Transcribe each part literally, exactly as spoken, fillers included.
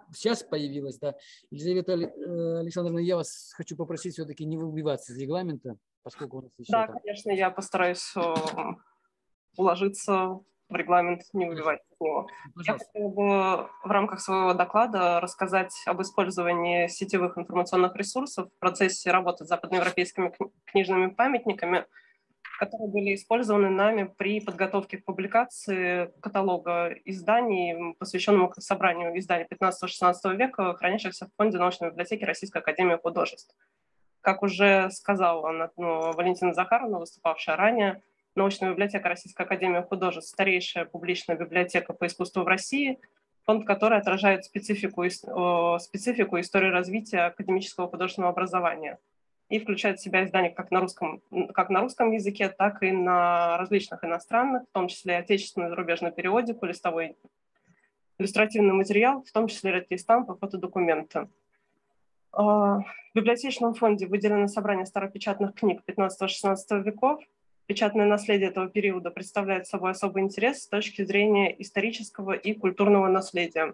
сейчас появилась, да. Елизавета Александровна, я вас хочу попросить все-таки не выбиваться из регламента, поскольку у нас еще Да, там... конечно, я постараюсь уложиться в регламент, не выбивать из него. Я Пожалуйста. хотела бы в рамках своего доклада рассказать об использовании сетевых информационных ресурсов в процессе работы с западноевропейскими книжными памятниками, которые были использованы нами при подготовке к публикации каталога изданий, посвященному собранию изданий пятнадцатого-шестнадцатого века, хранящихся в Фонде научной библиотеки Российской академии художеств. Как уже сказала ну, Валентина Захаровна, выступавшая ранее, научная библиотека Российской академии художеств – старейшая публичная библиотека по искусству в России, фонд которой отражает специфику, специфику истории развития академического художественного образования и включает в себя издания как на русском, как на русском языке, так и на различных иностранных, в том числе отечественную и зарубежную периодику, листовой иллюстративный материал, в том числе редкие стампы, фотодокументы. В библиотечном фонде выделено собрание старопечатных книг пятнадцатого-шестнадцатого веков. Печатное наследие этого периода представляет собой особый интерес с точки зрения исторического и культурного наследия.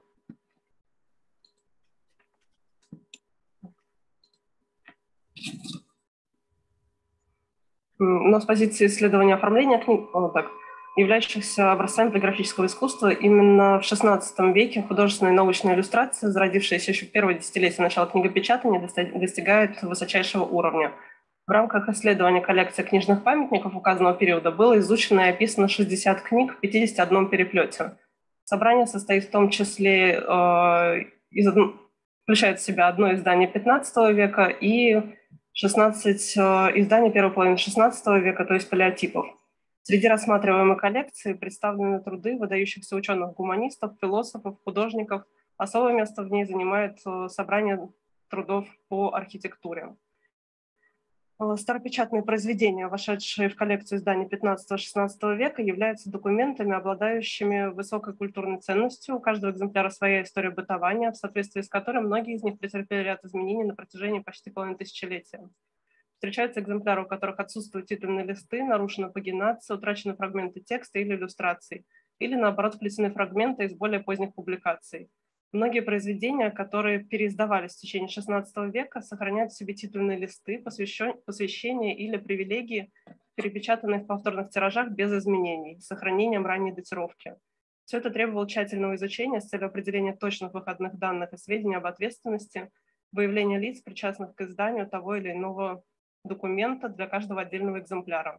Но с позиции исследования оформления книг, вот так, являющихся образцами полиграфического искусства, именно в шестнадцатом веке художественная и научная иллюстрация, зародившаяся еще в первое десятилетие начала книгопечатания, достигает высочайшего уровня. В рамках исследования коллекции книжных памятников указанного периода было изучено и описано шестьдесят книг в пятидесяти одном переплете. Собрание состоит в том числе, э, из, включает в себя одно издание пятнадцатого века и шестнадцать э, изданий первой половины шестнадцатого века, то есть палеотипов. Среди рассматриваемой коллекции представлены труды выдающихся ученых-гуманистов, философов, художников. Особое место в ней занимает э, собрание трудов по архитектуре. Старопечатные произведения, вошедшие в коллекцию изданий пятнадцатого-шестнадцатого века, являются документами, обладающими высокой культурной ценностью. У каждого экземпляра своя история бытования, в соответствии с которой многие из них претерпели ряд изменений на протяжении почти половины тысячелетия. Встречаются экземпляры, у которых отсутствуют титульные листы, нарушена пагинация, утрачены фрагменты текста или иллюстраций, или, наоборот, вплетены фрагменты из более поздних публикаций. Многие произведения, которые переиздавались в течение шестнадцатого века, сохраняют в себе титульные листы, посвящения или привилегии, перепечатанные в повторных тиражах без изменений, с сохранением ранней датировки. Все это требовало тщательного изучения с целью определения точных выходных данных и сведений об ответственности, выявления лиц, причастных к изданию того или иного документа для каждого отдельного экземпляра.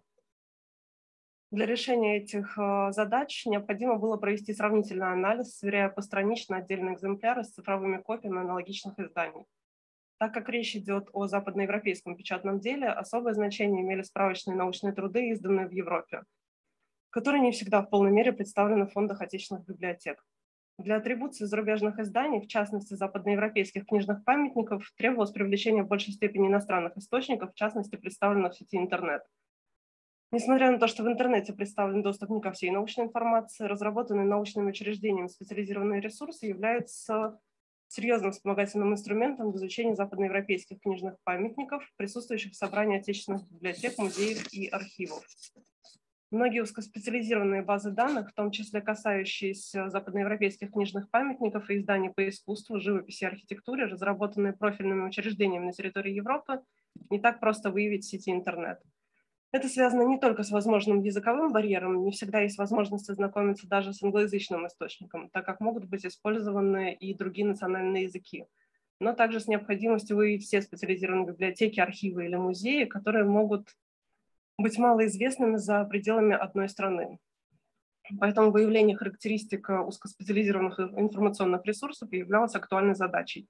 Для решения этих задач необходимо было провести сравнительный анализ, сверяя постранично отдельные экземпляры с цифровыми копиями аналогичных изданий. Так как речь идет о западноевропейском печатном деле, особое значение имели справочные научные труды, изданные в Европе, которые не всегда в полной мере представлены в фондах отечественных библиотек. Для атрибуции зарубежных изданий, в частности западноевропейских книжных памятников, требовалось привлечение в большей степени иностранных источников, в частности представленных в сети интернет. Несмотря на то, что в интернете представлен доступ не ко всей научной информации, разработанные научными учреждениями специализированные ресурсы являются серьезным вспомогательным инструментом в изучении западноевропейских книжных памятников, присутствующих в собрании отечественных библиотек, музеев и архивов. Многие узкоспециализированные базы данных, в том числе касающиеся западноевропейских книжных памятников и изданий по искусству, живописи и архитектуре, разработанные профильными учреждениями на территории Европы, не так просто выявить в сети интернет. Это связано не только с возможным языковым барьером, не всегда есть возможность ознакомиться даже с англоязычным источником, так как могут быть использованы и другие национальные языки, но также с необходимостью выявить все специализированные библиотеки, архивы или музеи, которые могут быть малоизвестными за пределами одной страны. Поэтому выявление характеристик узкоспециализированных информационных ресурсов являлось актуальной задачей.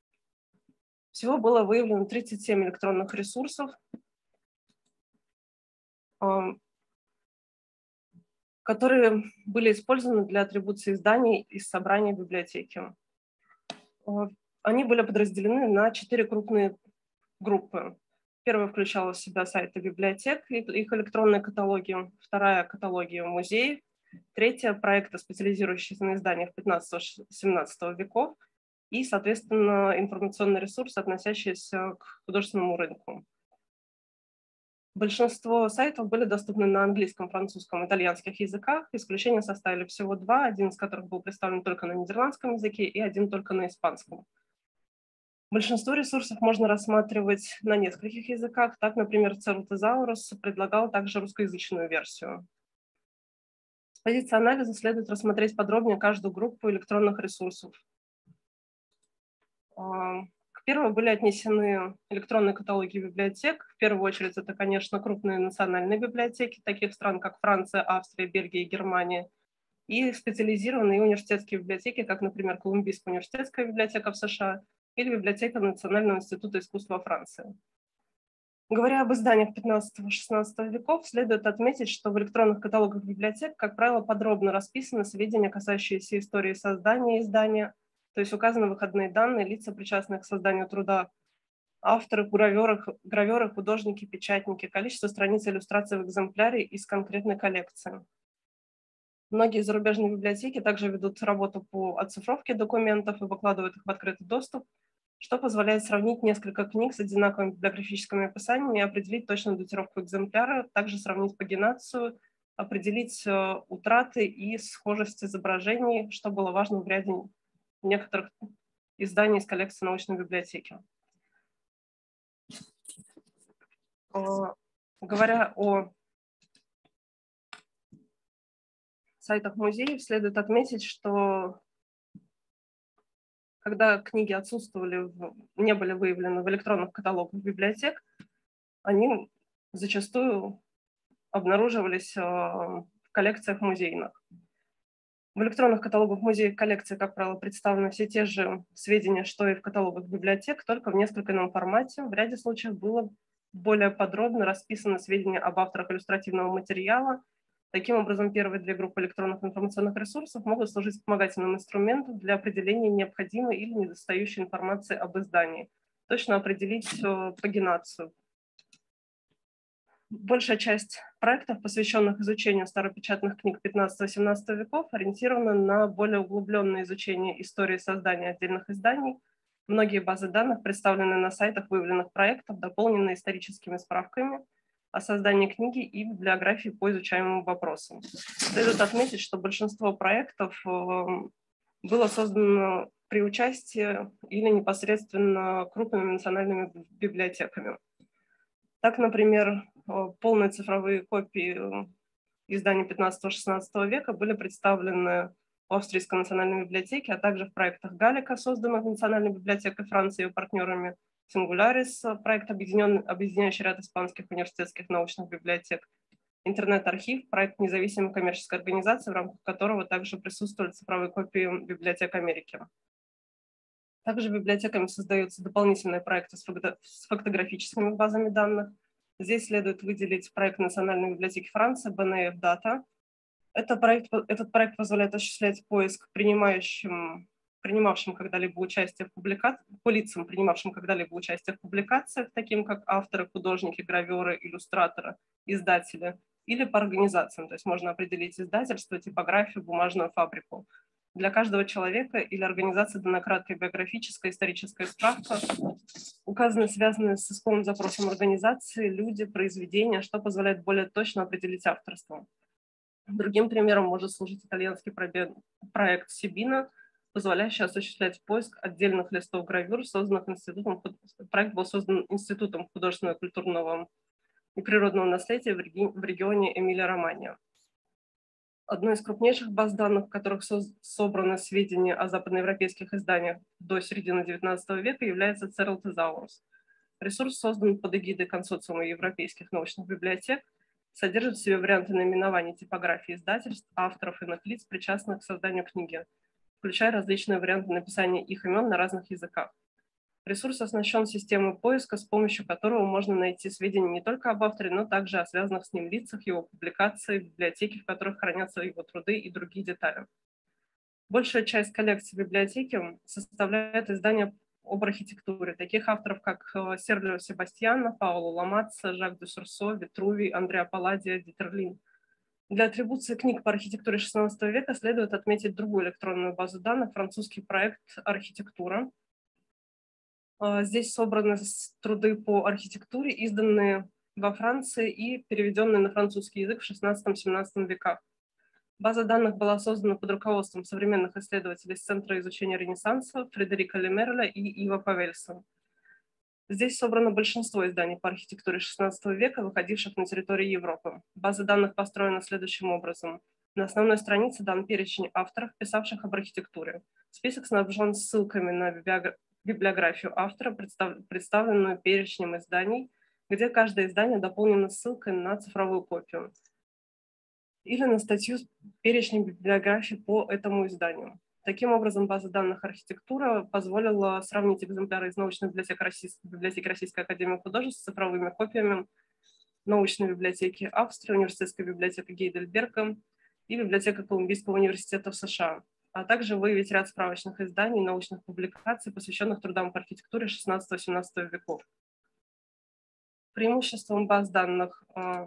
Всего было выявлено тридцать семь электронных ресурсов, которые были использованы для атрибуции изданий из собрания библиотеки. Они были подразделены на четыре крупные группы. Первая включала в себя сайты библиотек и их электронные каталоги, вторая – каталоги музеев, третья – проекты, специализирующиеся на изданиях пятнадцатого-семнадцатого веков и, соответственно, информационные ресурсы, относящиеся к художественному рынку. Большинство сайтов были доступны на английском, французском, итальянских языках. Исключения составили всего два, один из которых был представлен только на нидерландском языке и один только на испанском. Большинство ресурсов можно рассматривать на нескольких языках. Так, например, Cerultosaurus предлагал также русскоязычную версию. С позиции анализа следует рассмотреть подробнее каждую группу электронных ресурсов. К первому были отнесены электронные каталоги библиотек. В первую очередь это, конечно, крупные национальные библиотеки таких стран, как Франция, Австрия, Бельгия и Германия, и специализированные университетские библиотеки, как, например, Колумбийская университетская библиотека в США или библиотека Национального института искусств во Франции. Говоря об изданиях пятнадцатого-шестнадцатого веков, следует отметить, что в электронных каталогах библиотек, как правило, подробно расписаны сведения, касающиеся истории создания издания, то есть указаны выходные данные, лица, причастные к созданию труда, авторы, граверы, граверы, художники, печатники, количество страниц иллюстраций в экземпляре из конкретной коллекции. Многие зарубежные библиотеки также ведут работу по оцифровке документов и выкладывают их в открытый доступ, что позволяет сравнить несколько книг с одинаковыми библиографическими описаниями и определить точную датировку экземпляра, также сравнить пагинацию, определить утраты и схожесть изображений, что было важно в ряде некоторых изданий из коллекции научной библиотеки. Говоря о сайтах музеев, следует отметить, что когда книги отсутствовали, не были выявлены в электронных каталогах библиотек, они зачастую обнаруживались в коллекциях музейных. В электронных каталогах музеев коллекции, как правило, представлены все те же сведения, что и в каталогах библиотек, только в несколько ином формате. В ряде случаев было более подробно расписаны сведения об авторах иллюстративного материала. Таким образом, первые две группы электронных информационных ресурсов могут служить вспомогательным инструментом для определения необходимой или недостающей информации об издании, точно определить пагинацию. Большая часть проектов, посвященных изучению старопечатных книг пятнадцатого-семнадцатого веков, ориентирована на более углубленное изучение истории создания отдельных изданий. Многие базы данных представлены на сайтах выявленных проектов, дополнены историческими справками о создании книги и библиографии по изучаемым вопросам. Следует отметить, что большинство проектов было создано при участии или непосредственно крупными национальными библиотеками. Так, например, полные цифровые копии изданий пятнадцатого-шестнадцатого века были представлены в Австрийской национальной библиотеке, а также в проектах Галика, созданных Национальной библиотекой Франции и ее партнерами, Singularis, проект, объединяющий ряд испанских университетских научных библиотек, Интернет-архив, проект независимой коммерческой организации, в рамках которого также присутствуют цифровые копии библиотек Америки. Также библиотеками создаются дополнительные проекты с фактографическими базами данных. Здесь следует выделить проект Национальной библиотеки Франции би эн эф Data. Этот проект, этот проект позволяет осуществлять поиск принимающим, принимавшим когда-либо участие в публикациях, по лицам, принимавшим когда-либо участие в публикациях, таким как авторы, художники, граверы, иллюстраторы, издатели, или по организациям, то есть можно определить издательство, типографию, бумажную фабрику. Для каждого человека или организации дана краткая биографическая историческая справка, указаны связанные с исковым запросом организации, люди, произведения, что позволяет более точно определить авторство. Другим примером может служить итальянский проект Сибина, позволяющий осуществлять поиск отдельных листов гравюр, созданных институтом. Проект был создан Институтом художественного, культурного и природного наследия в регионе Эмилия-Романья. Одной из крупнейших баз данных, в которых собраны сведения о западноевропейских изданиях до середины девятнадцатого века, является Cerultosaurus. Ресурс создан под эгидой консорциума европейских научных библиотек, содержит в себе варианты наименований, типографии издательств, авторов, иных лиц, причастных к созданию книги, включая различные варианты написания их имен на разных языках. Ресурс оснащен системой поиска, с помощью которого можно найти сведения не только об авторе, но также о связанных с ним лицах, его публикации, библиотеки, в которых хранятся его труды и другие детали. Большая часть коллекции библиотеки составляет издания об архитектуре, таких авторов, как Серлио Себастьяно, Паоло Ламаццо, Жак де Сурсо, Витрувий, Андреа Палладио, Дитерлин. Для атрибуции книг по архитектуре шестнадцатого века следует отметить другую электронную базу данных, французский проект «Архитектура». Здесь собраны труды по архитектуре, изданные во Франции и переведенные на французский язык в шестнадцатом-семнадцатом веках. База данных была создана под руководством современных исследователей из Центра изучения Ренессанса Фредерика Лемерля и Ива Павельса. Здесь собрано большинство изданий по архитектуре шестнадцатого века, выходивших на территории Европы. База данных построена следующим образом. На основной странице дан перечень авторов, писавших об архитектуре. Список снабжен ссылками на библиографию автора, представленную перечнем изданий, где каждое издание дополнено ссылкой на цифровую копию или на статью с перечнем библиографии по этому изданию. Таким образом, база данных архитектура позволила сравнить экземпляры из научной библиотеки Российской, библиотеки Российской академии художеств с цифровыми копиями научной библиотеки Австрии, университетской библиотеки Гейдельберга и библиотека Колумбийского университета в США, а также выявить ряд справочных изданий и научных публикаций, посвященных трудам по архитектуре шестнадцатого-семнадцатого веков. Преимуществом баз данных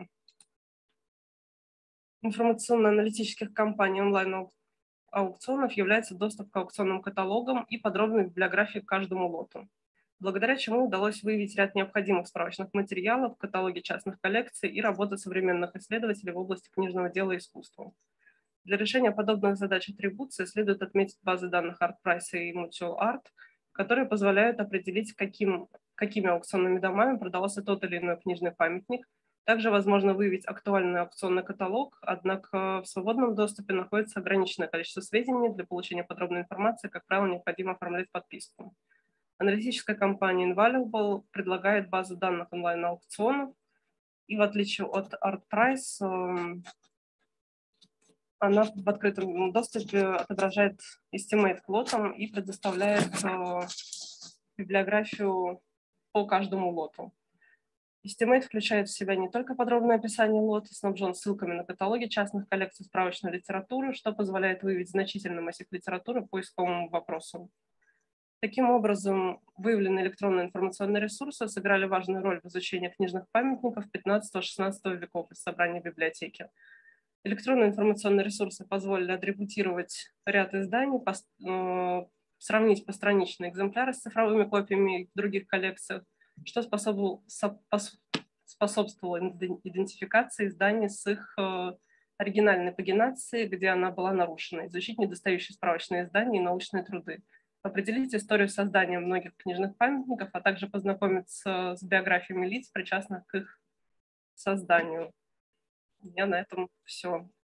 информационно-аналитических компаний онлайн-аукционов является доступ к аукционным каталогам и подробной библиографии к каждому лоту, благодаря чему удалось выявить ряд необходимых справочных материалов, каталоги частных коллекций и работы современных исследователей в области книжного дела и искусства. Для решения подобных задач атрибуции следует отметить базы данных ArtPrice и MutualArt, которые позволяют определить, каким, какими аукционными домами продавался тот или иной книжный памятник. Также возможно выявить актуальный аукционный каталог, однако в свободном доступе находится ограниченное количество сведений. Для получения подробной информации, как правило, необходимо оформлять подписку. Аналитическая компания Invaluable предлагает базу данных онлайн-аукционов, и в отличие от ArtPrice, она в открытом доступе отображает estimate к лотам и предоставляет библиографию по каждому лоту. Estimate включает в себя не только подробное описание лота, снабжен ссылками на каталоги частных коллекций справочной литературы, что позволяет выявить значительный массив литературы по исковому вопросу. Таким образом, выявленные электронные информационные ресурсы сыграли важную роль в изучении книжных памятников пятнадцатого-шестнадцатого веков из собрания библиотеки. Электронные информационные ресурсы позволили атрибутировать ряд изданий, по, э, сравнить постраничные экземпляры с цифровыми копиями в других коллекциях, что способствовало, способствовало идентификации изданий с их э, оригинальной пагинацией, где она была нарушена, изучить недостающие справочные издания и научные труды, определить историю создания многих книжных памятников, а также познакомиться с биографиями лиц, причастных к их созданию. У меня на этом все.